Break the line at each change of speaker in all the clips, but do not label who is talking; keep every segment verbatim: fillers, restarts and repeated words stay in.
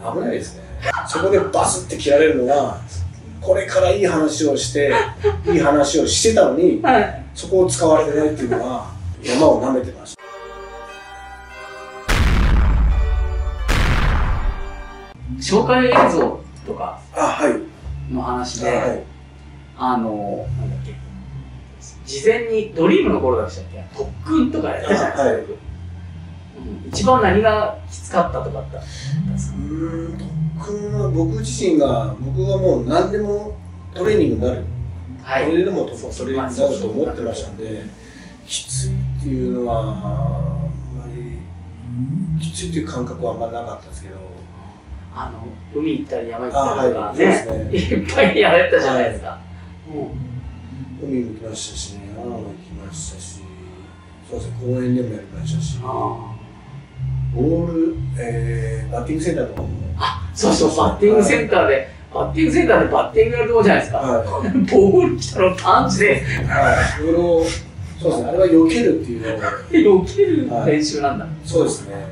危ないですね。そこでバスって切られるのが、これからいい話をしていい話をしてたのに、はい、そこを使われてないっていうのは山を舐めてました。
紹介映像とかの話で、あ、はい、あのなんだっけ、事前にドリームの頃だっけ、特訓とかやったじゃないですか。はい、うん、一番何がきつかったとかってあったんですか？う
ーん、特訓は僕自身が、僕はもう何でもトレーニングになる、はい、これでもトレーニングになると思ってましたんで、きついっていうのはあんまりきついっていう感覚はあんまりなかったですけど、
あの海行ったり山行ったりとかね、はい、いっぱいやれたじゃないですか。はい、うん、
海も行きましたし、山も行きましたし、そうですね、公園でもやりましたし、ボール、えー、バッティングセンターとかも、
あ、そうそう、バッティングセンターで、バッティングセンターでバッティングやるとこじゃないですか。はい、ボール来たらパンチで、
はい、ボールを、そうですね、あれは避けるっていうのを、
避ける練習なんだ。はい、
そうですね。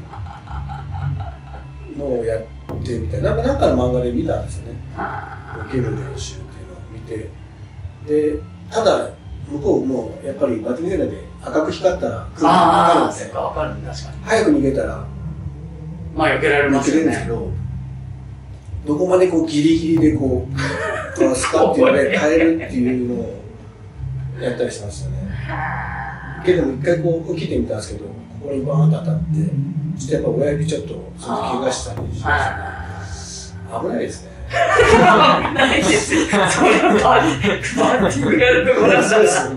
のをやってみたいな、なんか、なんかの漫画で見たんですよね。避ける練習っていうのを見て、で、ただ向こうもやっぱりバッティングセンターで赤く光ったら来るのが分かるんで、
分かるんで、確かに
早く逃げたら
まあ避けられますよね。
避けれるんですけど、どこまでこうギリギリでこうかわすかっていうので変えるっていうのをやったりしましたね。けども一回こう受けてみたんですけど、ここにバーンと当たって、ちょっとやっぱ親指ちょっとその怪我したりしましたね。危ないですね。
危ないですよ。それはバッティングやるところだったら。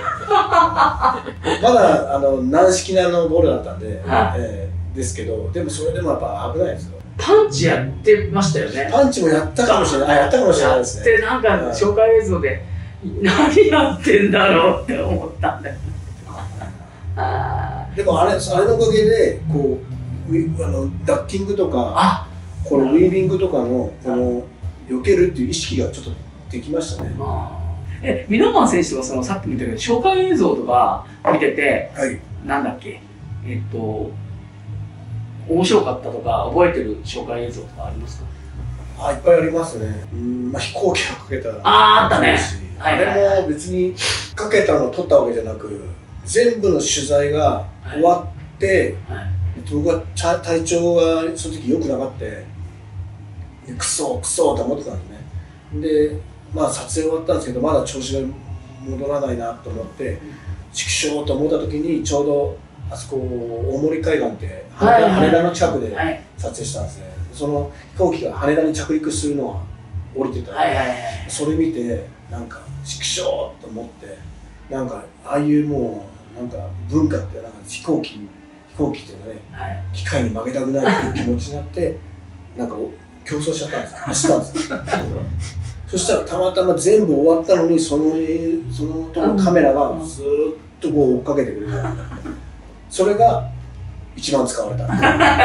まだあの軟式なのボールだったんで、はい、えー、ですけど、でもそれでもやっぱ危ないですよ。
パンチやってましたよね。
パンチもやったかもしれない。あ、やったかもしれないですね。
で、なんか紹介映像で何やってんだろうって思ったんだよ。
でもあれ、あれのおかげでこうあのダッキングとか、このウィービングとかのこの避けるっていう意識がちょっとできましたね。
え、ミノーマン選手とかそのさっき見たけど紹介映像とか見てて、はい、なんだっけ、えっと面白かったとか覚えてる紹介映像とかありますか？
あ、いっぱいありますね。うん、まあ飛行機をかけた。
あ、あったね。
あれも別にかけたのを撮ったわけじゃなく、全部の取材が終わって、はいはい、僕は体調がその時良くなかったで、クソクソと思ってたんですね。で、まあ撮影終わったんですけど、まだ調子が戻らないなと思って、畜生と思った時にちょうどあそこ大森海岸って羽田の近くで撮影したんですね。その飛行機が羽田に着陸するのが降りてたんで、それ見てなんか畜生と思って、なんかああいうもうなんか文化ってなんか飛行機飛行機っていうのはね、はい、機械に負けたくないっていう気持ちになってなんか競争しちゃったんです。走ったんですよ。そしたらたまたま全部終わったのにそのそのとこカメラがずーっとこう追っかけてくれる。それが一番使われた。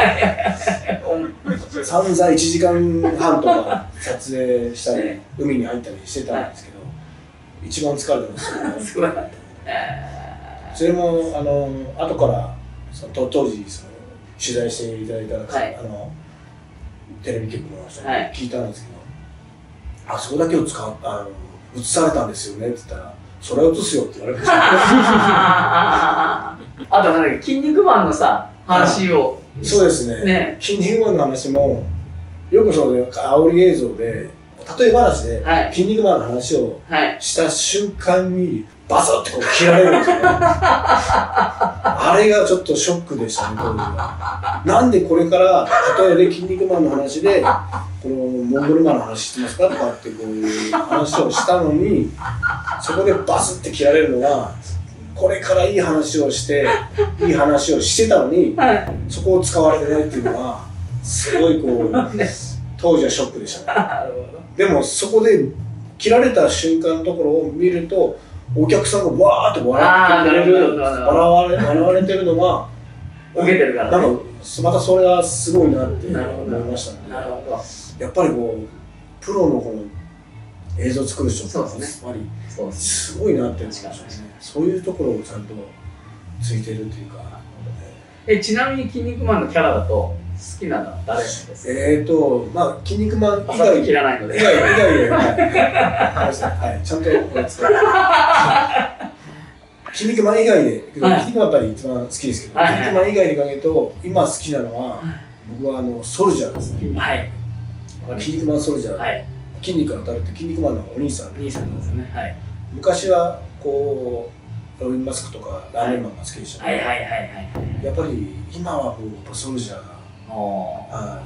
散々いちじかんはんとか撮影したり海に入ったりしてたんですけど、一番疲れてますよね。それもあの後からその当時その取材していただいた、はい、あのテレビ局の人に聞いたんですけど、はい、あそこだけを使うあの映されたんですよねって言ったら、それを映すよって言われました。
あとなんだっけ、筋肉マンのさ話を、
そうですね。ね、筋肉マンの話もよくその煽り映像で例え話で、はい、筋肉マンの話をした瞬間にバサッてこう切られるんですよね。あれがちょっとショックでしたね、当時は。なんでこれから例えで筋肉マンの話でこのモンゴルマンの話してますかとかってこういう話をしたのに、そこでバスって切られるのが、これからいい話をしていい話をしてたのに、はい、そこを使われてないっていうのはすごいこう当時はショックでしたね。でもそこで切られた瞬間のところを見ると、お客さんがわーって笑ってくれる、笑われ、笑われてるのが
受けてるから、ね、
なんかまたそれがすごいなって思いましたね。なるほど。やっぱりこうプロのこの映像を作る人ってやっぱりすごいなって思いましたね。そういうところをちゃんとついてるというか。
え、ちなみに筋肉マンのキャラだと好きなのは誰ですか？
えーと、まあ、筋肉マン以外、
切らないので。
以外、以外で、はい。はい、ちゃんとこれ使う。筋肉マン以外で、筋肉マンやっぱり一番好きですけど、筋肉マン以外で考えると、今好きなのは、僕はあの、ソルジャーですね。はい。筋肉マンソルジャー。はい。筋肉が当たるって筋肉マンのお兄さん。お兄さんですね。はい。昔は、こう、ロビンマスクとかラーメンマンが好きでしたね。はいはいはいはい。やっぱり、今はもうソルジャーが。はい。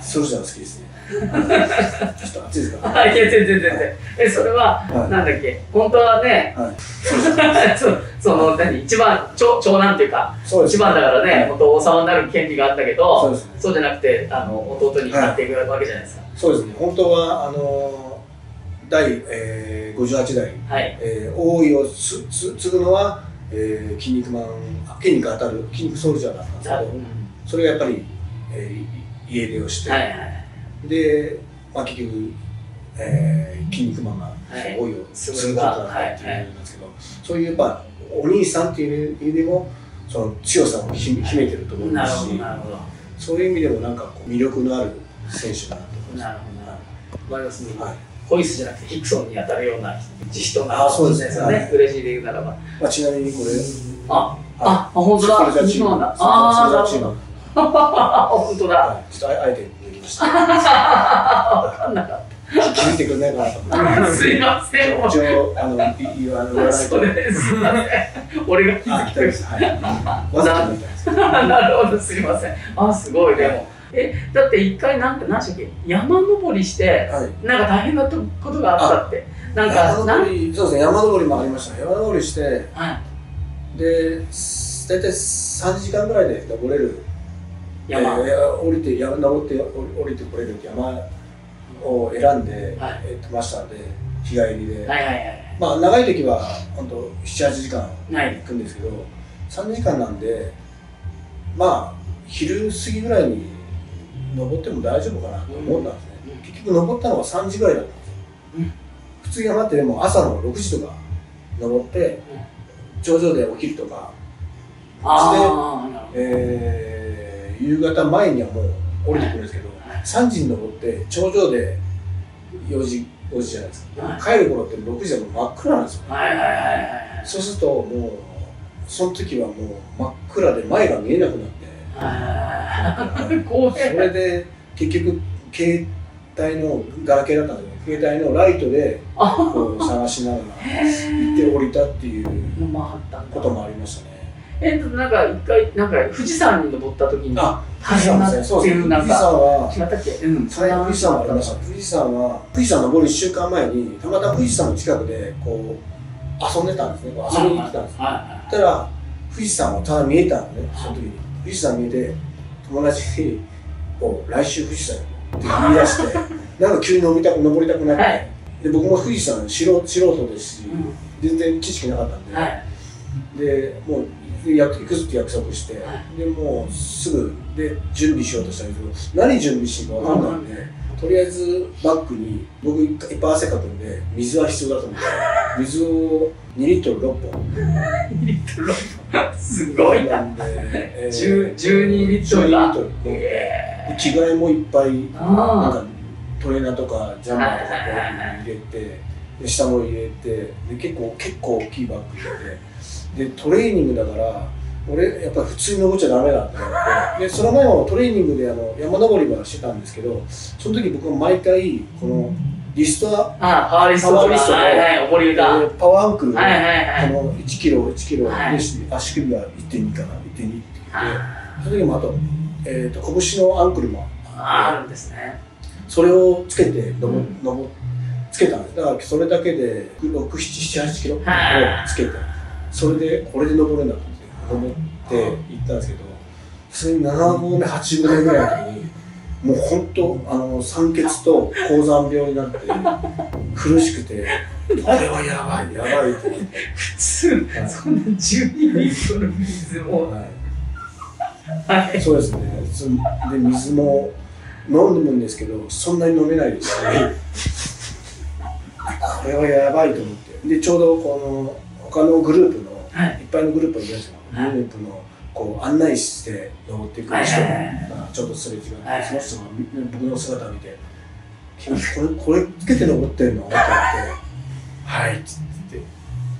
ソルジャーが好きですね。ちょっと熱いですか？
はい、全然全然。え、それは、なんだっけ、本当はね、その、何、一番、長男っていうか、一番だからね、本当王様になる権利があったけど、そうじゃなくて、あの、弟になっていくわけじゃないですか。
そうですね。本当は、あの、第ごじゅうはちだい、王位を継ぐのは、筋肉マン、筋肉当たる、筋肉ソルジャーだったんですけど、それがやっぱり、家出をして、で、まあ、結局、えー、筋肉マンが王位を継ぐことだったっていうんですけど、そういうやっぱお兄さんっていう意味でもその強さを秘めてると思いますし、そういう意味でもなんかこう魅力のある選手だなと思います。なるほど、なるほど。ホイスじゃなくてヒクソンに当たるような人なのかもしれないですよね。嬉しいで言うならば。まあちなみにこれ、あ、あ、本当だ。そうなんだ。ああ、なるほど。本当だ。ちょっとあえて抜きました。わかんなかった。気づいてくれないかなと思って。すいません。一応あの言わないと。それですいません。俺が気づきたいです。はい。わざとみたいです。なるほど、すいません。あ、すごいでも。え、だって一回なんか何でしたっけ、山登りしてなんか大変なことがあったって。なんか山登り、そうですね、山登りもありました。山登りして、で大体さんじかんぐらいで登れる。山、えー、降りて山登って降りてこれる山を選んで、はい、えー、ましたので日帰りで、まあ長い時は本当なな、はちじかん行くんですけど、はい、さんじかんなんでまあ昼過ぎぐらいに登っても大丈夫かなと思ったんですね、うん、結局登ったのはさんじぐらいだったんですよ、うん、普通山ってでも朝のろくじとか登って、うん、頂上で起きるとかして、えー夕方前にはもう降りてくるんですけど、さんじに登って頂上でよじ、ごじじゃないですか。帰る頃ってろくじでも真っ暗なんですよ。そうするともうその時はもう真っ暗で前が見えなくなって、それで結局携帯のガラケーだったんですけど、携帯のライトでこう探しながら行って降りたっていうこともありましたね。えっと、なんか一回、なんか富士山に登った時に大変なっていう、なんか、富士山は、違ったっけ？うん、富士山はありました。富士山は、富士山登るいっしゅうかんまえに、たまたま富士山の近くで、こう、遊んでたんですね。遊びに行ってたんです。そしたら、富士山はただ見えたのね、その時に。富士山見えて、友達に、こう、来週富士山って言い出して、なんか急に登りたく、登りたくなって、で、僕も富士山素人ですし、全然知識なかったんで、で、もう、で行くぞって約束して、はい、でもうすぐで準備しようとしたんですけど、何準備していいか分かんないんで、とりあえずバッグに僕いっぱい汗かくんで水は必要だと思って水をにリットルろっぽんにリットルろっぽんすごいなんで、えー、じゅうにリットルだ、えー、着替えもいっぱいなんかトレーナーとかジャンパーとか入れて、で下も入れて、で結構結構大きいバッグ入れて。でトレーニングだから俺やっぱり普通に登っちゃダメだって思ってでその前もトレーニングであの山登りはしてたんですけど、その時僕は毎回このリストアパワーリストでパワーアンクルをこのいちキロいちキロで足首が いってんに かな いってんに って言って、その時もあと、えー、と拳のアンクルもあるんですね。それをつけて登っつけたんです。だからそれだけでろく、なな、はちキロをつけて。それでこれで登るんだと思って行ったんですけど、それにななごうめはちごうめぐらいの時にもう本当あの酸欠と高山病になって苦しくて、これはやばいやばいって思って、普通、はい、そんなじゅうにリットル水も、はいはい、そうですね。で水も飲むんですけどそんなに飲めないですしこれはやばいと思って、でちょうどこの他のグループの、はい、いっぱいのグループがいるんですよ、はい、グループのこう案内して登っていく人がちょっとすれ違って、その人が僕の姿を見て「君これこれつけて登ってんの?」って言って「はい」って言って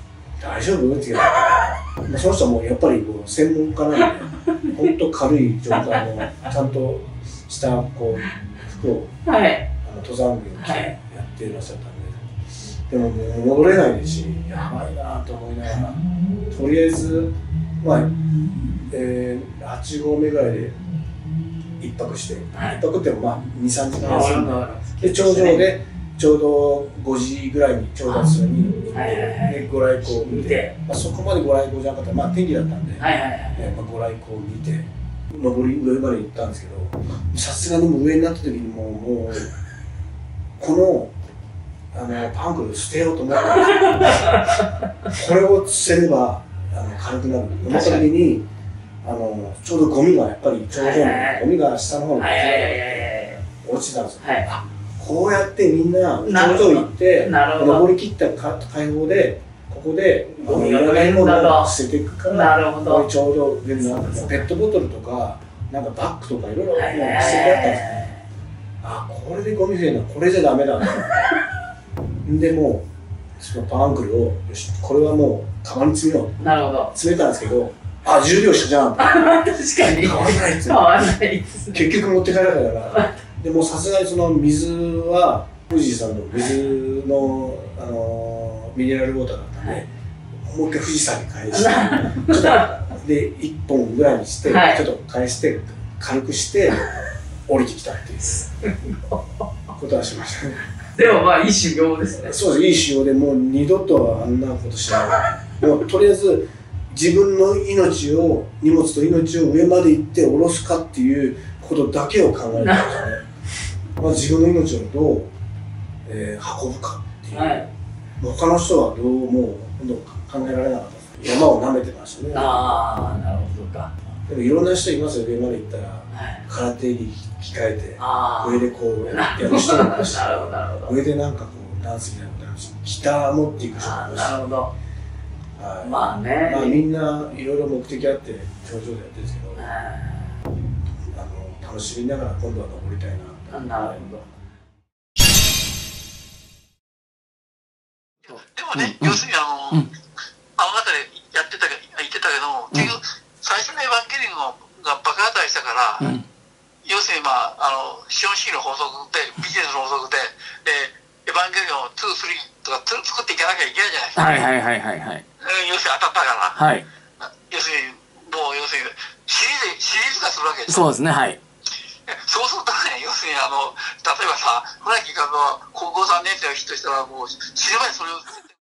「大丈夫?」って言ってその人はもうやっぱりこう専門家なんで本当軽い状態のちゃんとしたこう服を、はい、あの登山着を着てやっていらっしゃったんで、でももう戻れないですしやばいなと思いながらとりあえずまあえー、はち合目ぐらいで一泊して、はい、一泊ってもまあに、さんじかん休んで、で頂上でちょうどごじぐらいに頂戴するに、でご来光を見て、まあ、そこまでご来光じゃなかったら、まあ、天気だったんで、はいはいはい、まあ、ご来光を見て、登り上まで行ったんですけど、さすがにもう上になった時にもう、もうこのあのパンクル捨てようと思ったんですよ。これを捨てればあの軽くなる。思った時にあのちょうどゴミがやっぱり頂上のゴミが下の方に落ちてたんですよ。はい、こうやってみんな頂上行って登り切った解放でここでゴミがいらないものを捨てていくからここにちょうどペットボトルとかなんかバッグとかいろいろ捨ててあったんですよ。あ、これでゴミ増えるのこれじゃダメだな。でもうそのパンクルをよしこれはもうカバンに詰めよう。なるほど。詰めたんですけど。あ、じゅうびょうしかじゃん。確かに。変わらないっつ変わらないです。結局持って帰られたから。でもさすがにその水は、富士山の水の、あのー、ミネラルウォーターだったんで、はい、もう一回富士山に返して、ちょっと、で、いっぽんぐらいにして、はい、ちょっと返して、軽くして、降りてきたっていうことはしましたね。
でもまあ、いい修行ですね。
そうです、いい修行で、もう二度とあんなことしない。もうとりあえず、自分の命を荷物と命を上まで行って下ろすかっていうことだけを考えてましたね。まず自分の命をどう、えー、運ぶかっていう、はい、他の人はどうもう考えられなかったです。山を舐めてましたね。
ああ、なるほどか。
でもいろんな人いますよ、上まで行ったら、はい、空手に着替えて上でこうやる人もいましたし、上でなんかこうダンスみたいなことあるし、ギター持っていく人もいました。なるほど。はい、まあね、まあみんないろいろ目的あって頂上でやってるんですけど、あの楽しみながら今度は登りたいな。なるほど。
でもね、うん、要するにあの、うん、あの中でやってた言ってたけど、結局、うん、最初のエヴァンゲリオンが爆破壊したから、うん、要するにまああの資本主義の法則でビジネスの法則で、でエヴァンゲリオンに、スリーとか作っていかなきゃいけないじゃないですか。はいはいはいはいはい。要するに当たったから、はい、要するにもう要するにシリーズシリーズ化するわけです。
そうですね、はい。
そうするとね、要するにあの例えばさ、船木和夫は高校さんねん生の人としたらもう死ぬ前にそれを